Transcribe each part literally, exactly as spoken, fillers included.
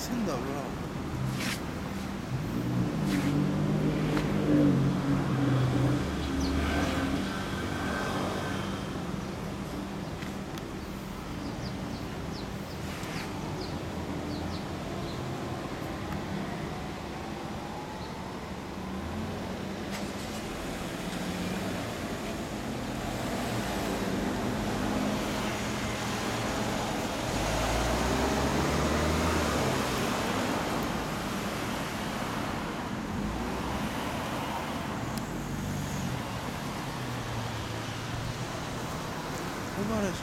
線だ、ほら。小原市か。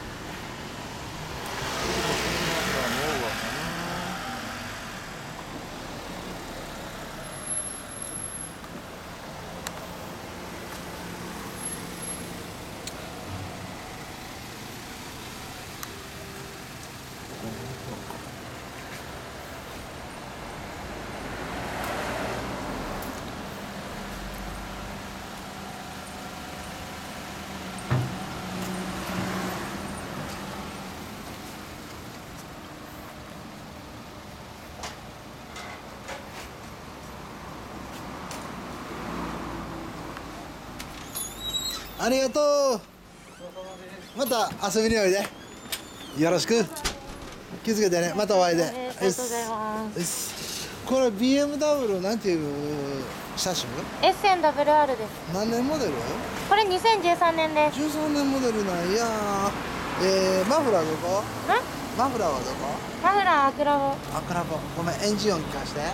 ありがとう。また遊びにおいで。よろしく。気をつけてね。またお会いで。 ありがとうございます。 これ ビーエムダブリュー なんていう車種？ エスエヌダブリューアール です。 何年モデル？ これにせんじゅうさんねんです。 じゅうさんねんモデルなんや。えー、マフラーどこ？ ん？ マフラーはどこ？ マフラーアクラボ。 アクラボ。ごめん、エンジン音聞かして。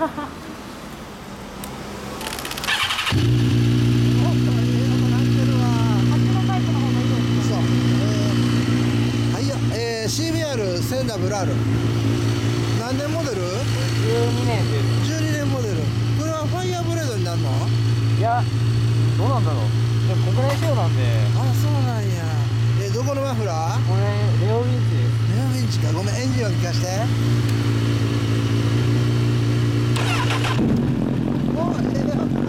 シービーアールせんダブリューアール 何年モデル？ じゅうにねんです。 じゅうにねんモデル。これはファイヤーブレードになるの？ いや、どうなんだろう。でも国内仕様なんで。 あ、そうなんや。え、どこのマフラー？ これレオウィンチです。 レオウィンチか。ごめん、エンジン音聞かして。お、ええ。